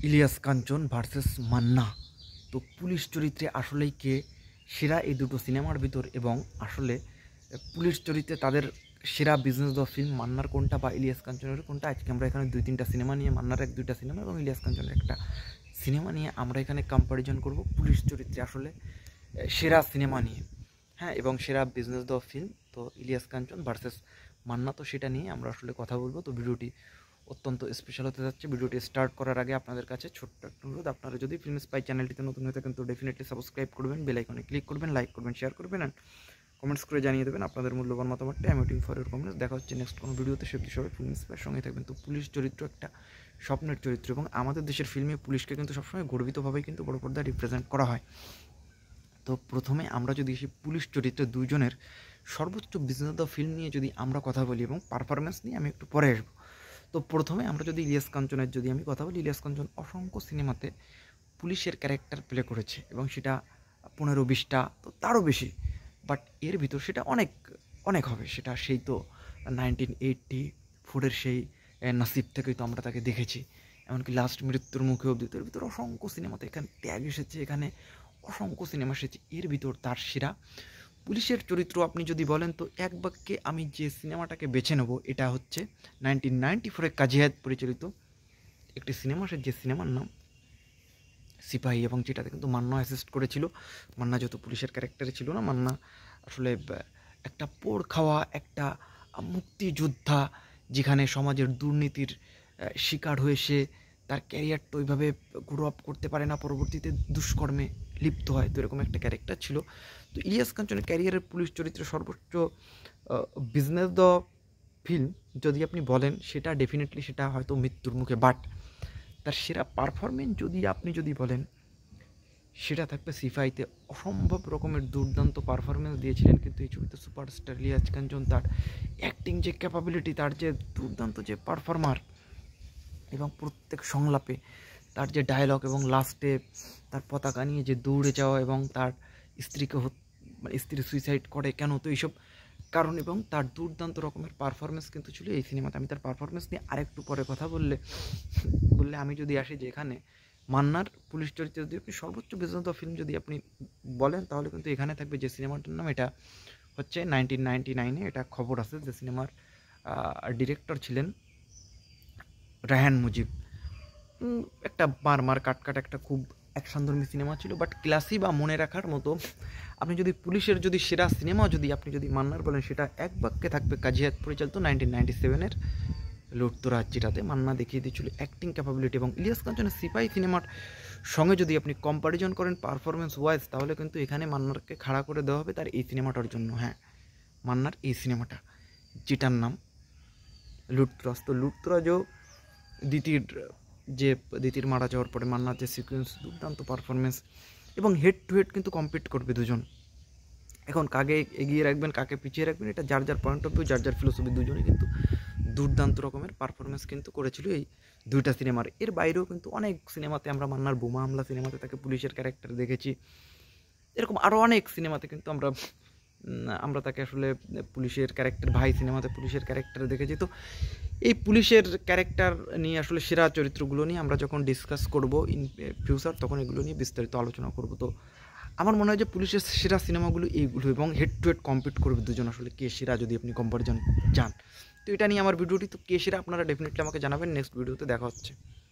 Ilias Kanchan versus Manna. তো police চরিত্রে আসলেই কে সেরা এই দুটো সিনেমার ভিতর, এবং আসলে পুলিশ চরিত্রে তাদের সেরা বিজনেস দ্য ফিল্ম মান্নার কোনটা বা ইলিয়াস কাঞ্চনের কোনটা, আজকে আমরা এখানে 2-3টা সিনেমা নিয়ে, মান্নার 1-2টা সিনেমা এবং ইলিয়াস কাঞ্চনের একটা সিনেমা নিয়ে আমরা এখানে কম্প্যারিজন করব পুলিশ চরিত্রে আসলে সেরা সিনেমা নিয়ে, হ্যাঁ, এবং সেরা বিজনেস দ্য ফিল্ম। তো ইলিয়াস কাঞ্চন ভার্সেস মান্না, তো সেটা নিয়ে আমরা আসলে কথা বলবো। তো ভিডিওটি অত্যন্ত স্পেশাল হতে যাচ্ছে। ভিডিওটি স্টার্ট করার আগে আপনাদের কাছে ছোট্ট একটা অনুরোধ, আপনারা যদি FilmSpy চ্যানেলটিতে নতুন হয়ে থাকেন তো ডেফিনেটলি সাবস্ক্রাইব করবেন, বেল আইকনে ক্লিক করবেন, লাইক করবেন, শেয়ার করবেন অ্যান্ড কমেন্টস করে জানিয়ে দেবেন আপনাদের মূল্যবান মতামতটা। আমি ওয়েটিং ফর ইউর কমেন্টস। দেখা হচ্ছে নেক্সট কোনো ভিডিওতে, সে সবাই FilmSpyর সঙ্গে থাকবেন। তো পুলিশ চরিত্র একটা স্বপ্নের চরিত্র, এবং আমাদের দেশের ফিল্মে পুলিশকে কিন্তু সবসময় গর্বিতভাবেই কিন্তু বড় পর্দায় রিপ্রেজেন্ট করা হয়। তো প্রথমে আমরা যদি সেই পুলিশ চরিত্রে দুইজনের সর্বোচ্চ বিজনেস দ্য ফিল্ম নিয়ে যদি আমরা কথা বলি এবং পারফরমেন্স নিয়ে আমি একটু পরে আসবো। তো প্রথমে আমরা যদি ইলিয়াস কাঞ্চনের যদি আমি কথা বলি, ইলিয়াস কাঞ্চন অসংখ্য সিনেমাতে পুলিশের ক্যারেক্টার প্লে করেছে, এবং সেটা 15-20টা, তো তারও বেশি। বাট এর ভিতর সেটা অনেক অনেক হবে, সেটা সেই তো 1984-এর সেই নাসিব থেকেই তো আমরা তাকে দেখেছি, এমনকি লাস্ট মৃত্যুর মুখে অবধি। এর ভিতর অসংখ্য সিনেমাতে এখানে ট্যাগ এসেছে, এখানে অসংখ্য সিনেমা এসেছে। এর ভিতর তার সেরা পুলিশের চরিত্র আপনি যদি বলেন তো এক বাক্যে আমি যে সিনেমাটাকে বেছে নেব, এটা হচ্ছে 1994-এ কাজী হায়াত পরিচালিত একটি সিনেমা, যে সিনেমার নাম সিপাহী, এবং যেটাতে কিন্তু মান্না অ্যাসিস্ট করেছিল। মান্না যত পুলিশের ক্যারেক্টারে ছিল না, মান্না আসলে একটা পোড় খাওয়া একটা মুক্তিযোদ্ধা, যেখানে সমাজের দুর্নীতির শিকার হয়ে সে তার ক্যারিয়ারটা ওইভাবে গ্রো আপ করতে পারে না, পরবর্তীতে দুষ্কর্মে লিপ্ত হয়। তো এরকম একটা ক্যারেক্টার ছিল। তো ইলিয়াস কাঞ্চনের ক্যারিয়ারের পুলিশ চরিত্রে সর্বোচ্চ বিজনেস দ্য ফিল্ম যদি আপনি বলেন, সেটা ডেফিনেটলি সেটা হয়তো মৃত্যুর মুখে। বাট তার সেরা পারফরমেন্স যদি বলেন, সেটা থাকবে সিপাহীতে। অসম্ভব রকমের দুর্দান্ত পারফরমেন্স দিয়েছিলেন কিন্তু এই ছবিতে সুপারস্টার ইলিয়াস কাঞ্চন। তার অ্যাক্টিং যে ক্যাপাবিলিটি, তার যে দুর্দান্ত যে পারফর্মার, এবং প্রত্যেক সংলাপে তার যে ডায়লগ, এবং লাস্টে তার পতাকা নিয়ে যে দৌড়ে যাওয়া, এবং তার স্ত্রীকে মানে স্ত্রী সুইসাইড করে কেন, তো এইসব কারণ, এবং তার দুর্দান্ত রকমের পারফরমেন্স কিন্তু ছিল এই সিনেমাতে। আমি তার পারফরমেন্স নিয়ে আরেকটু পরে কথা বললে আমি যদি আসি যে এখানে মান্নার পুলিশ চরিত্রে যদি আপনি সর্বোচ্চ বিজনেস দ্য ফিল্ম যদি আপনি বলেন, তাহলে কিন্তু এখানে থাকবে যে সিনেমাটার নাম, এটা হচ্ছে 1999-এ এটা খবর আছে, যে সিনেমার ডিরেক্টর ছিলেন রায়হান মুজিব। একটা মার কাট একটা খুব অ্যাকশনধর্মী সিনেমা ছিল, বাট ক্লাসি বা মনে রাখার মতো। আপনি যদি পুলিশের যদি সেরা সিনেমা আপনি যদি মান্নার বলেন, সেটা এক বাক্যে থাকবে কাজী হায়াত পরিচালিত 1997-এর লুটতরাজ, যেটাতে মান্না দেখিয়ে দিয়েছিল অ্যাক্টিং ক্যাপাবিলিটি। এবং ইলিয়াস কাঞ্চনের সিপাহী সিনেমার সঙ্গে যদি আপনি কম্প্যারিজন করেন পারফরমেন্স ওয়াইজ, তাহলে কিন্তু এখানে মান্নারকে খাড়া করে দেওয়া হবে তার এই সিনেমাটার জন্য। হ্যাঁ, মান্নার এই সিনেমাটা, যেটার নাম লুটতরাজ। তো লুটতরাজও দিতির মারা যাওয়ার পরে মান্নার যে সিকোয়েন্স, দুর্দান্ত পারফরমেন্স, এবং হেড টু হেড কিন্তু কম্পিট করবে দুজন। এখন কাকে এগিয়ে রাখবেন, কাকে পিছিয়ে রাখবেন, এটা যার যার পয়েন্ট অফ ভিউ, যার যার ফিলোসফি, দুজনেই কিন্তু দুর্দান্ত রকমের পারফরমেন্স কিন্তু করেছিল এই দুইটা সিনেমার। এর বাইরেও কিন্তু অনেক সিনেমাতে আমরা মান্নার বোমা হামলা সিনেমাতে তাকে পুলিশের ক্যারেক্টার দেখেছি, এরকম আরও অনেক সিনেমাতে কিন্তু আমরা তাকে আসলে পুলিশের ক্যারেক্টার, ভাই সিনেমাতে পুলিশের ক্যারেক্টার দেখেছি। তো এই পুলিশের ক্যারেক্টার নিয়ে আসলে সেরা চরিত্রগুলো নিয়ে আমরা যখন ডিসকাস করব ইন ফিউচার, তখন এগুলো নিয়ে বিস্তারিত আলোচনা করব। তো আমার মনে হয় যে পুলিশের সেরা সিনেমাগুলো এইগুলো, এবং হেড টু হেড কম্পিট করবে দুজন আসলে কে সেরা, যদি আপনি কম্পারিজন চান। তো এটা নিয়ে আমার ভিডিওটি। তো কে সেরা আপনারা ডেফিনেটলি আমাকে জানাবেন। নেক্সট ভিডিওতে দেখা হচ্ছে।